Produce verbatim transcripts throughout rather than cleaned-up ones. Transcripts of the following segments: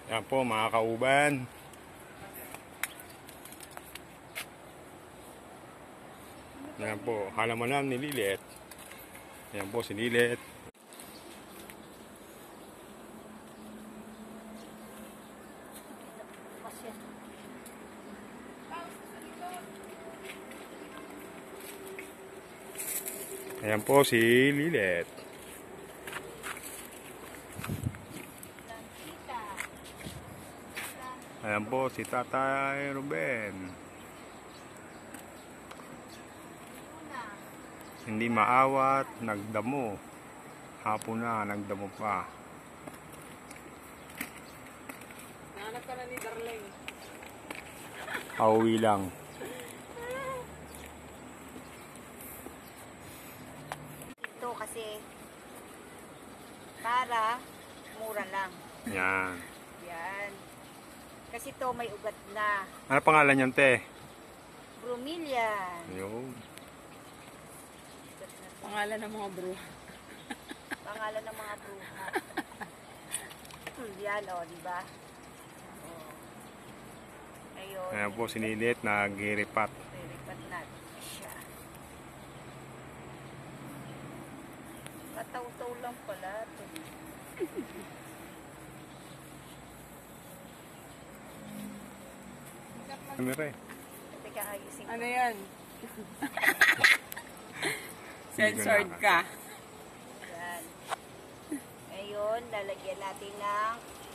Yan po mga kauban. Yan po, halamanan ni Lilet. Yan po si Lilet. Ayan po si Lilet. Ayan po si Tatay Ruben. Hindi maawat, nagdamo. Hapon na, nagdamo pa. Nahanap ka na ni Darlene. Pauwi lang. Ito kasi para mura lang. Yan. Yan. Kasi to may ugat na. Ano pangalan niyan, te? Bromelian. Ayun. Pangalan ng mga bro. Pangalan ng mga bruha. Yan o, oh, diba? Oh. Ayun. Ayan po si Lilet, nag-iripat. Iripat natin siya. Kataw-taw lang pala ito. Kamera eh. Teka, ayusin ko. Ano yan? Censored ka. Yan. Ngayon, lalagyan natin ng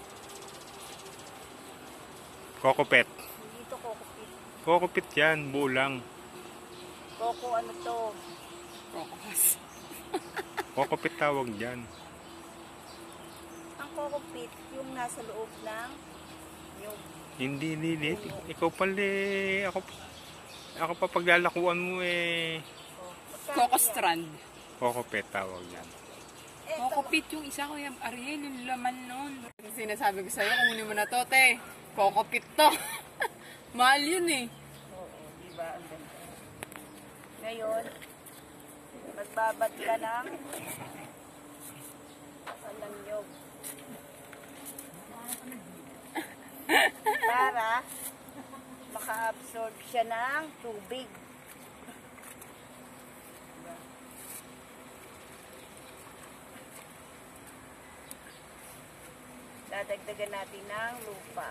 Kokopet. hindi ito kokopit. Kokopet yan, buo lang. Koko ano to? Kokos. Kokopet tawag dyan. Ang kokopit, yung nasa loob ng yung Hindi, Lilet. Ikaw pala eh. Ako, ako pa paglalakuan mo eh. oh, magkano Coco yan? strand. Kokopet tawag yan. Eto, Kokopit yung isa ko yung Ariel, yung laman nun. Sinasabi ko sa'yo, kunin mo na to, te. Kokopit to. Mahal yun eh. oo, diba? Ang ganda. Ngayon, magbabad ka ng alam nyo. Para maka-absorb siya ng tubig. Diba? Dadagdagan natin ng lupa.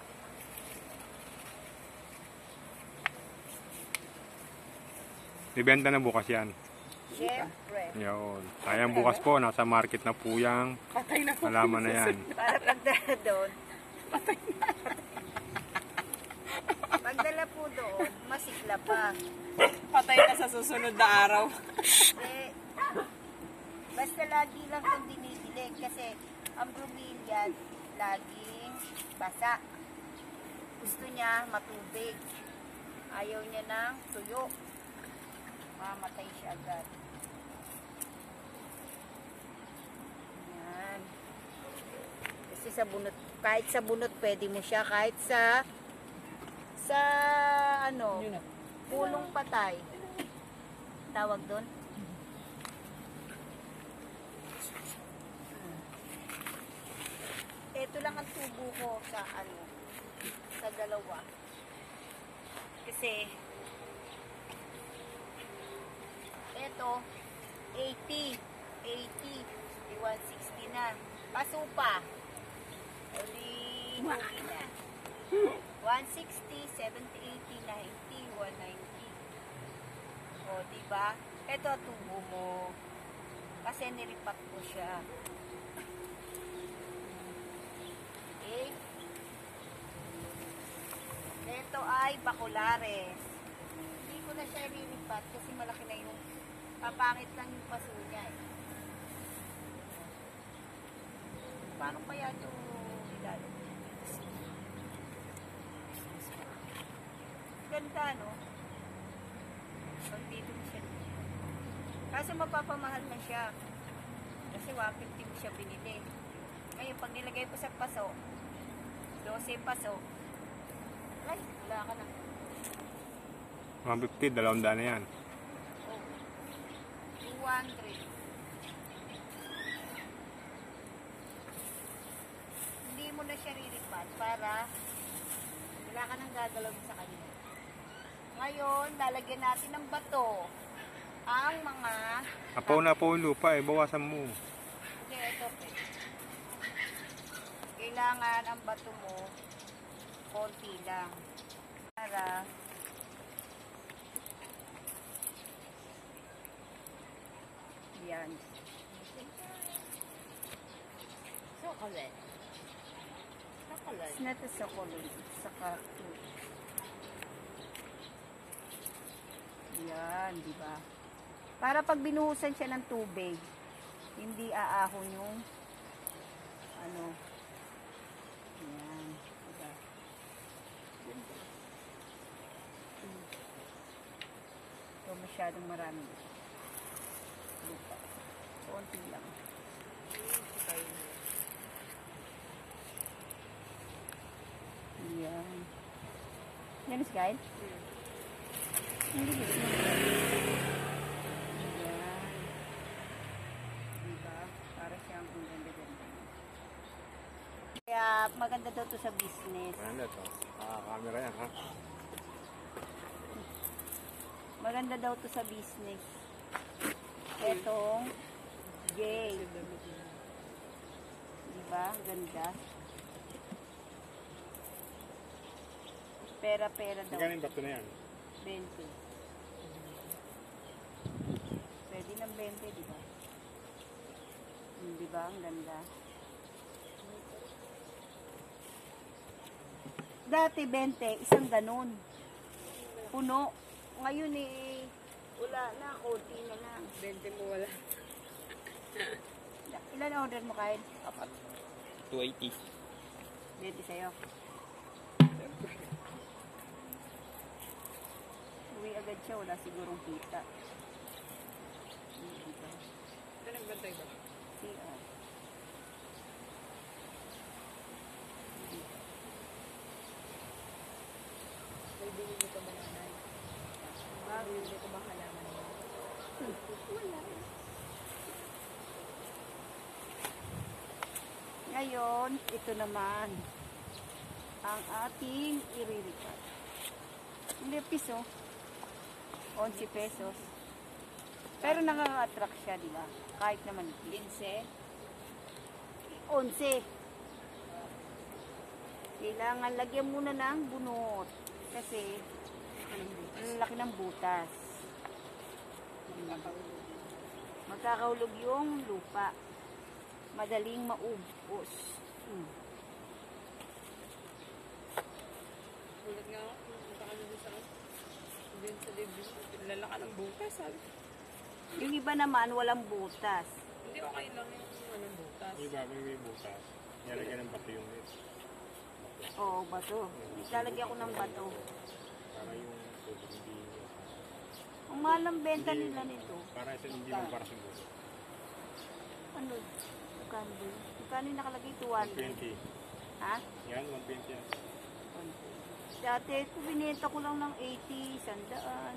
Ibenta na bukas yan. Siyempre. Yun. Sayang bukas po, nasa market na po yung Patay na po. halaman na yan. Para pagdala doon, Patay na. pagdala po doon, masikla pa. Patay na sa susunod na araw. Eh, basta lagi lang itong dinibili kasi ang bromelian laging basa. Gusto niya matubig. Ayaw niya ng tuyo. Mamatay siya agad. Yan. Kasi sa bunot, kahit sa bunot pwede mo siya, kahit sa sa ano, Yun na. pulong patay. Tawag doon? Ito lang ang tubo ko sa ano, sa dalawa. Kasi ito eighty, eighty, one sixty na. Paso pa. Uli, okay na. one sixty, seventy, eighty, ninety, one ninety. O, diba? Ito tubo mo. Kasi niripat ko siya. Okay? Ito ay bakulares. Hindi ko na siya riripat kasi malaki na yung papangit lang yung paso niya eh. Paano kaya ito ilalagay? Ganda, no? Dito mo siya. Kaso mapapamahal na siya. Kasi one fifty mo siya binili. Ngayon, pag nilagay ko sa paso, twelve paso, ay, wala ka na. one fifty, dalawang daan na yan. Oh, two hundred. Hindi mo na siya riripat. yan para wala ka nang gagalaw sa kanya. Ngayon, lalagyan natin ng bato ang mga... Apaw na apaw yung lupa eh, bawasan mo. Hindi, ito. Kailangan ang bato mo konti lang. Para yan. Chocolate. Chocolate. It's not a chocolate. It's a cartoon. Yan, di ba? Para pag binuhusan siya ng tubig, hindi aahon yung ano. Yan. Diba? Ito masyadong marami. Lupa. Konti lang. Yan. Yan is guide? Hindi gusto mo. Yan. Diba? Para siyang ang ganda-ganda. Kaya maganda daw to sa business. Ano to? Ah, camera yan ha? Maganda daw to sa business. Etong J. Diba? Ganda. Pera-pera daw. Magkano yung bato na yan? twenty. Pwede ng twenty, di ba? Hmm, di ba? Ang ganda. Dati twenty, isang ganun. Puno. Ngayon eh, wala na, konti na lang. twenty mo wala. Ilan order mo, Kyle? Apat. two eighty. twenty sa'yo. Uwi agad siya, wala sigurong kita. Ito nagbantay ba? C R. May binili ko ba nanay? Ah, binili ko ba halaman mo? Wala. Ngayon, ito naman ang ating iririkat. Hindi piso. eleven pesos. Pero nakaka-attract siya, di ba? Kahit naman Quince. eleven. Kailangan lagyan muna ng bunot. Kasi, ang laki ng butas. Magkakahulog yung lupa. Madaling maubos. Hmm. Ulit nga ako. Punta ka na sa din sa dibdib. Lalaka ng butas, sabi. Yung iba naman, walang butas. Hindi, okay lang yung anong butas. Yung iba may butas. Nilagyan ng bato yung net. Oo, bato. Lalagyan ko ng bato. Para yung tubig hindi... Ang mahal ang benta nila nito. Para sa hindi lang para sa buto. Ano? Magkano ba yun? Magkano yung nakalagay? two hundred. twenty. Ha? Yan, one twenty yan. Dati, ito binenta ko lang ng eighty, sandaan.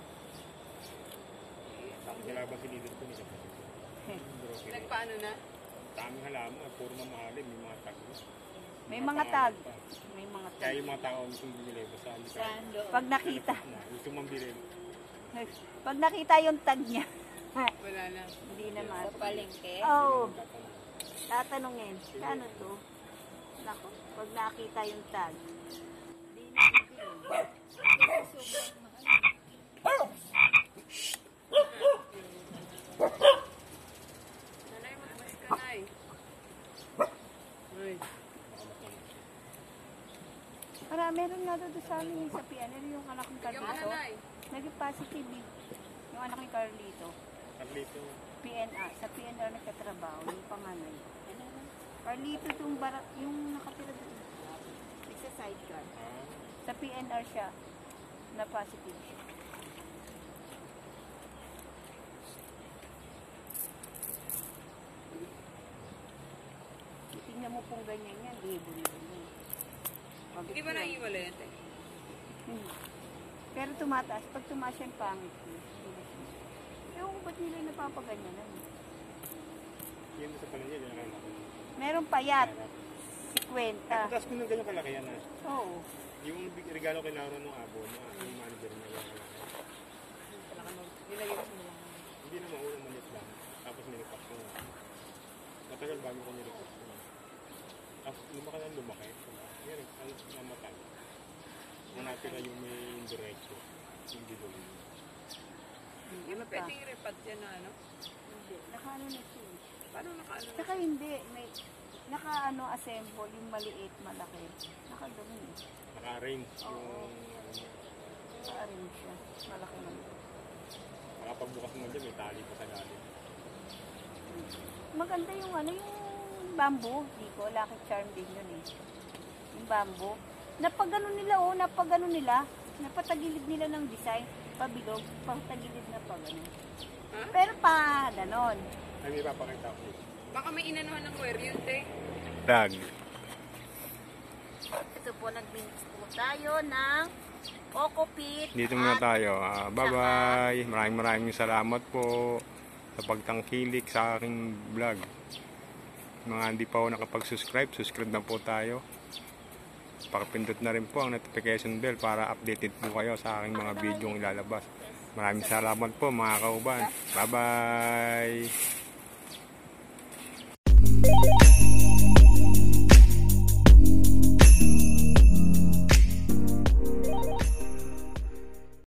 Ginabang sinidot ko nila. Nagpaano na? Daming halaman, puro mamahalin, may mga tag. May mga tag. May mga Kaya tag. yung mga tao gusto bumili, basta hindi ka. Sando. Pag nakita. Gusto mambili. Pag nakita yung tag niya. Wala na. Hindi naman. Sa palengke? Oo. Oh, tatanungin. Ano to? Naku, pag nakita yung tag. Hindi na bibili. Nanay, magbalik ka, Nay. Ay. Para meron nga doon sa amin sa P N R yung anak ng Bigyan mo na, Carlito. Nay. Naging positive eh. Yung anak ni Carlito. Carlito. P N R. Sa P N R nagkatrabaho. Yung panganay. Carlito yung, bara, yung nakatira doon. Sa sidecar. Ah, Sa P N R siya. Na positive siya. Tingnan mo kung ganyan yan. Libo-libo yan. Hindi ba naiiwala yan, te? Hmm. Pero tumataas. Pag tumaas yan, pangit. Ewan ko ba't nila napapaganyan? yun sa palengke, yun ang anak. Meron payat. fifty. Tapos kung ganyan kalaki yan ah. Oo. Yung big regalo kay Laura nung abo, no, yung manager na yan. Talaga nung nilagay ko sa mga. Hindi na maunang malit lang. Tapos nilipas ko. Matagal bago ko nilipas ko. Tapos lumaki na lumaki. Ngayon, ang namatay. Ang natira yung may diretso. Yung bidol. Hindi ba pwede i-repat yan na ano? Hindi. Nakaano na siya. Paano nakaano na? Saka hindi. May nakaano assemble yung maliit, malaki. Nakagano eh. Naka-arrange yung Oo. ano niya. Naka-arrange siya. Malaki maliit. Nakapagbukas mo dyan, may tali pa sa galing. Maganda yung ano, yung bamboo. Di ko, lucky charm din yun eh. Yung bamboo. Napagano nila oh, napagano nila. Napatagilid nila ng design. Pabilog, patagilid na pa gano'n. Huh? Pero pa ganon. Ay, may papakita ko. Baka may inanuhan ng wire yun, te. Dag. Ito po, nag-mix po tayo ng coco pit. Dito muna tayo. Ah, bye-bye. Maraming maraming salamat po sa pagtangkilik sa aking vlog. Mga hindi pa ako nakapag-subscribe, subscribe na po tayo. Pakipindot na rin po ang notification bell para updated po kayo sa aking mga video ang ilalabas. Maraming salamat po mga kauban. Bye-bye!